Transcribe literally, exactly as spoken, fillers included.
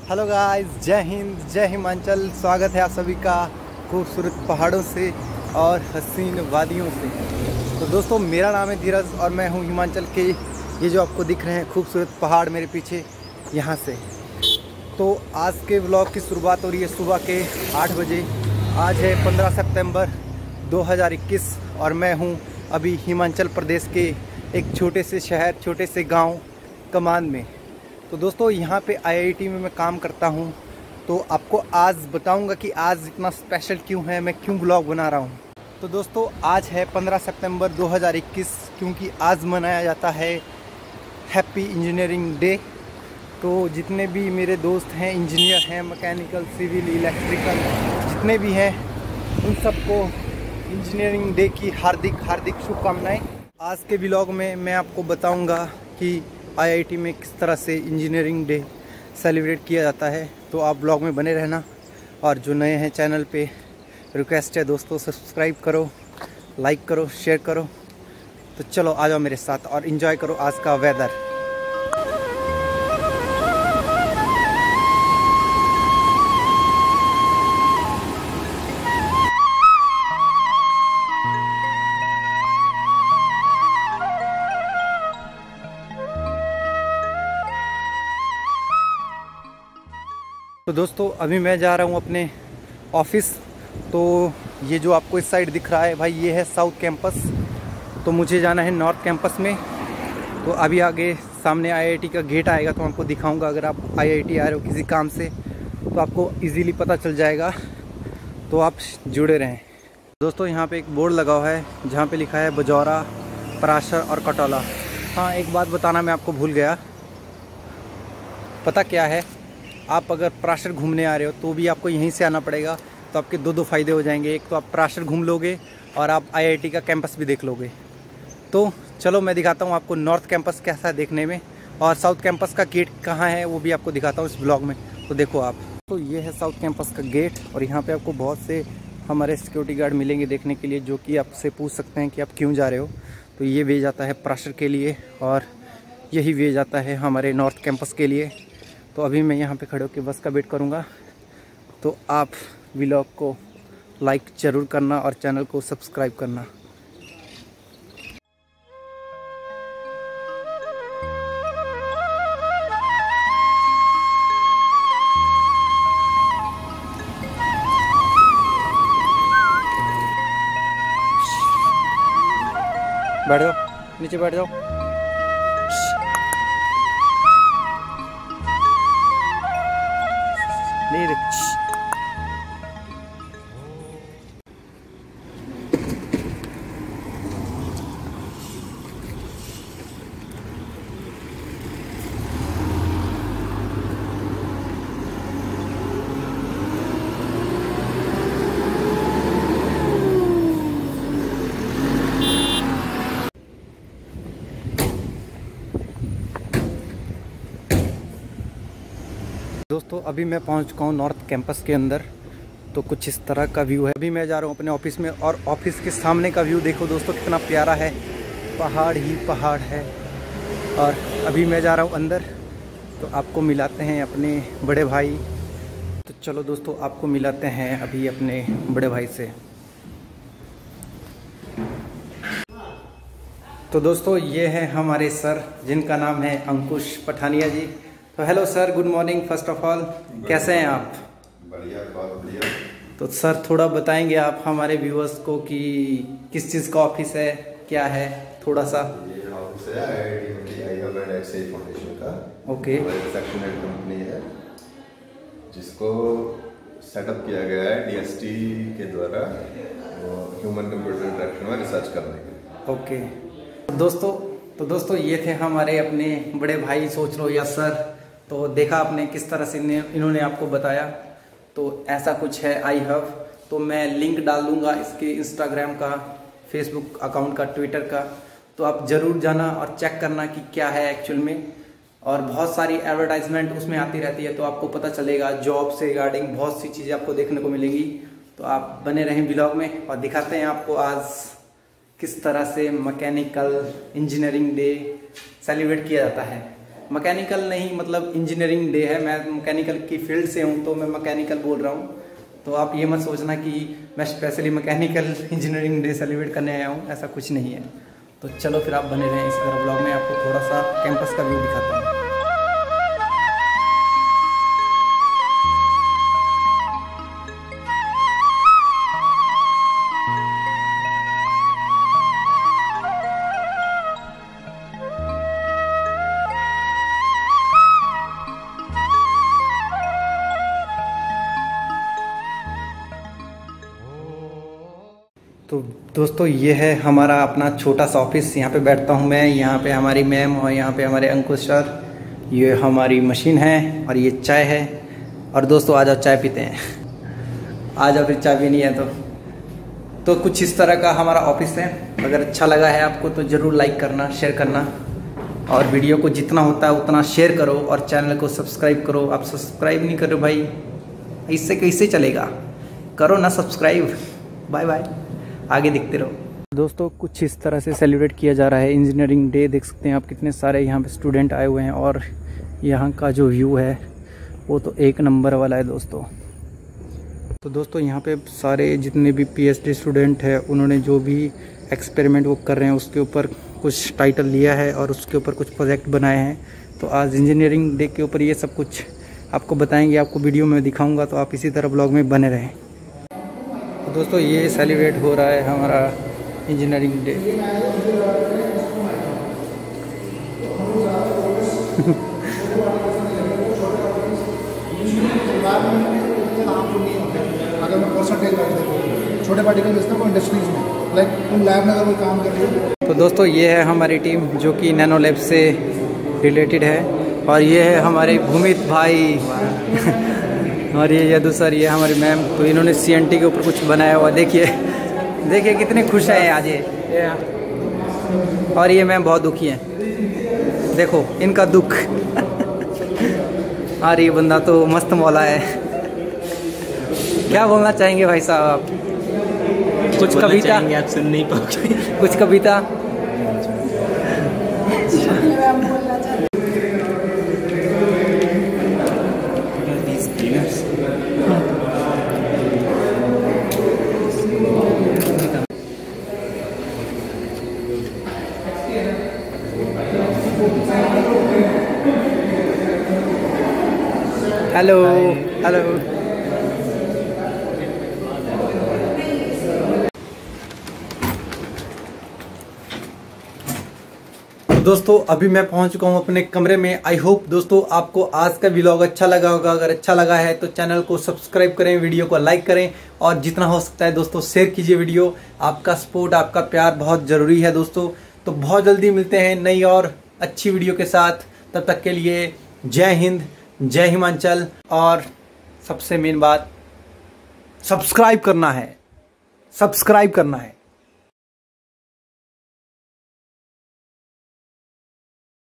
Hello guys, जय हिंद, जय हिमाचल। स्वागत है आप सभी का खूबसूरत पहाड़ों से और हसीन वादियों से। तो दोस्तों, मेरा नाम है धीरज और मैं हूँ हिमाचल के, ये जो आपको दिख रहे हैं खूबसूरत पहाड़ मेरे पीछे, यहाँ से। तो आज के व्लॉग की शुरुआत हो रही है सुबह के आठ बजे। आज है पंद्रह सितंबर दो हज़ार इक्कीस और मैं हूँ अभी हिमाचल प्रदेश के एक छोटे से शहर, छोटे से गाँव कमान में। तो दोस्तों, यहाँ पे आई आई टी में मैं काम करता हूँ। तो आपको आज बताऊँगा कि आज इतना स्पेशल क्यों है, मैं क्यों ब्लॉग बना रहा हूँ। तो दोस्तों, आज है पंद्रह सितंबर दो हज़ार इक्कीस, क्योंकि आज मनाया जाता है हैप्पी इंजीनियरिंग डे। तो जितने भी मेरे दोस्त हैं, इंजीनियर हैं, मैकेनिकल, सिविल, इलेक्ट्रिकल, जितने भी हैं, उन सबको इंजीनियरिंग डे की हार्दिक हार्दिक शुभकामनाएँ। आज के ब्लॉग में मैं आपको बताऊँगा कि आई आई टी में किस तरह से इंजीनियरिंग डे सेलिब्रेट किया जाता है। तो आप ब्लॉग में बने रहना। और जो नए हैं चैनल पे, रिक्वेस्ट है दोस्तों, सब्सक्राइब करो, लाइक करो, शेयर करो। तो चलो आ जाओ मेरे साथ और इन्जॉय करो आज का वेदर। तो दोस्तों, अभी मैं जा रहा हूँ अपने ऑफिस। तो ये जो आपको इस साइड दिख रहा है भाई, ये है साउथ कैंपस। तो मुझे जाना है नॉर्थ कैंपस में। तो अभी आगे सामने आई आई टी का गेट आएगा, तो आपको दिखाऊंगा। अगर आप आई आई टी आ रहे हो किसी काम से तो आपको इजीली पता चल जाएगा, तो आप जुड़े रहें। दोस्तों, यहाँ पे एक बोर्ड लगा हुआ है जहाँ पे लिखा है बजौरा, पराशर और कटौला। हाँ, एक बात बताना मैं आपको भूल गया। पता क्या है, आप अगर पराशर घूमने आ रहे हो तो भी आपको यहीं से आना पड़ेगा। तो आपके दो दो फ़ायदे हो जाएंगे। एक तो आप पराशर घूम लोगे और आप आई आई टी का कैंपस भी देख लोगे। तो चलो मैं दिखाता हूँ आपको नॉर्थ कैंपस कैसा है देखने में, और साउथ कैंपस का गेट कहाँ है वो भी आपको दिखाता हूँ इस ब्लॉग में। तो देखो आप। तो ये है साउथ कैंपस का गेट, और यहाँ पर आपको बहुत से हमारे सिक्योरिटी गार्ड मिलेंगे देखने के लिए, जो कि आपसे पूछ सकते हैं कि आप क्यों जा रहे हो। तो ये वे जाता है पराशर के लिए और यही वे जाता है हमारे नॉर्थ कैंपस के लिए। तो अभी मैं यहाँ पे खड़े होकर बस का वेट करूँगा। तो आप व्लॉग को लाइक ज़रूर करना और चैनल को सब्सक्राइब करना। बैठ जाओ, नीचे बैठ जाओ। नहीं रे। दोस्तों, अभी मैं पहुंच चुका हूँ नॉर्थ कैंपस के अंदर। तो कुछ इस तरह का व्यू है। अभी मैं जा रहा हूँ अपने ऑफिस में, और ऑफिस के सामने का व्यू देखो दोस्तों, कितना प्यारा है। पहाड़ ही पहाड़ है। और अभी मैं जा रहा हूँ अंदर। तो आपको मिलाते हैं अपने बड़े भाई। तो चलो दोस्तों, आपको मिलाते हैं अभी अपने बड़े भाई से। तो दोस्तों, ये है हमारे सर, जिनका नाम है अंकुश पठानिया जी। तो hello sir, good morning first of all. कैसे हैं आप? बढ़िया, बहुत बढ़िया। तो सर, थोड़ा बताएंगे आप हमारे व्यूअर्स को कि किस चीज़ का ऑफिस है, क्या है, थोड़ा सा। ये ऑफिस है आई आई टी में, I hub and XI foundation का। ओके। सेक्शनल कंपनी है जिसको सेटअप किया गया है डी एस टी के द्वारा ह्यूमन कंप्यूटर इंटरेक्शन में रिसर्च करने के लिए। ओके दोस्तों, तो दोस्तों ये थे हमारे अपने बड़े भाई, सोच लो या सर। तो देखा आपने किस तरह से इन्होंने आपको बताया। तो ऐसा कुछ है आई हब। तो मैं लिंक डाल दूंगा इसके इंस्टाग्राम का, फेसबुक अकाउंट का, ट्विटर का। तो आप ज़रूर जाना और चेक करना कि क्या है एक्चुअल में। और बहुत सारी एडवर्टाइजमेंट उसमें आती रहती है, तो आपको पता चलेगा जॉब से रिगार्डिंग बहुत सी चीज़ें आपको देखने को मिलेंगी। तो आप बने रहें ब्लॉग में, और दिखाते हैं आपको आज किस तरह से मैकेनिकल इंजीनियरिंग डे सेलिब्रेट किया जाता है। मैकेनिकल नहीं मतलब इंजीनियरिंग डे है, मैं मैकेनिकल की फील्ड से हूँ तो मैं मैकेनिकल बोल रहा हूँ। तो आप ये मत सोचना कि मैं specially mechanical engineering day celebrate करने आया हूँ, ऐसा कुछ नहीं है। तो चलो फिर आप बने रहें इसी तरह ब्लॉग में, आपको थोड़ा सा कैंपस का व्यू दिखाता हूँ। तो दोस्तों ये है हमारा अपना छोटा सा ऑफिस, यहाँ पे बैठता हूँ मैं, यहाँ पे हमारी मैम और यहाँ पे हमारे अंकुश सर। ये हमारी मशीन है और ये चाय है। और दोस्तों आ जाओ चाय पीते हैं, आ जाओ फिर चाय पीनी है तो तो कुछ इस तरह का हमारा ऑफिस है। अगर अच्छा लगा है आपको तो ज़रूर लाइक करना, शेयर करना और वीडियो को जितना होता है उतना शेयर करो और चैनल को सब्सक्राइब करो। आप सब्सक्राइब नहीं करो भाई, इससे कैसे चलेगा, करो ना सब्सक्राइब। बाय बाय, आगे दिखते रहो। दोस्तों कुछ इस तरह से सेलिब्रेट किया जा रहा है इंजीनियरिंग डे। देख सकते हैं आप कितने सारे यहाँ पे स्टूडेंट आए हुए हैं और यहाँ का जो व्यू है वो तो एक नंबर वाला है दोस्तों। तो दोस्तों यहाँ पे सारे जितने भी पीएचडी स्टूडेंट हैं उन्होंने जो भी एक्सपेरिमेंट वो कर रहे हैं उसके ऊपर कुछ टाइटल लिया है और उसके ऊपर कुछ प्रोजेक्ट बनाए हैं। तो आज इंजीनियरिंग डे के ऊपर ये सब कुछ आपको बताएंगे, आपको वीडियो में दिखाऊँगा, तो आप इसी तरह ब्लॉग में बने रहें। तो दोस्तों ये सेलिब्रेट हो रहा है हमारा इंजीनियरिंग डे। अगर मैं परसेंटेज देखो छोटे पार्टिकल बेचता हूँ इंडस्ट्रीज में, लाइक तुम लैब में अगर कोई काम कर रहे हो। तो दोस्तों ये है हमारी टीम जो कि नैनो लैब से रिलेटेड है और ये है हमारे भूमित भाई और ये यदु सर, ये हमारी मैम। तो इन्होंने सीएनटी के ऊपर कुछ बनाया हुआ, देखिए देखिए कितने खुश हैं आज ये। और ये मैम बहुत दुखी हैं, देखो इनका दुख और ये बंदा तो मस्त मौला है। क्या बोलना चाहेंगे भाई साहब आप? कुछ कविता आप सुन नहीं पाओगे। कुछ कविता? Hello hello. दोस्तों अभी मैं पहुंच चुका हूं अपने कमरे में। आई होप दोस्तों आपको आज का व्लॉग अच्छा लगा होगा। अगर अच्छा लगा है तो चैनल को सब्सक्राइब करें, वीडियो को लाइक करें और जितना हो सकता है दोस्तों शेयर कीजिए वीडियो। आपका सपोर्ट, आपका प्यार बहुत जरूरी है दोस्तों। तो बहुत जल्दी मिलते हैं नई और अच्छी वीडियो के साथ। तब तक के लिए जय हिंद, जय हिमाचल। और सबसे मेन बात, सब्सक्राइब करना है, सब्सक्राइब करना है।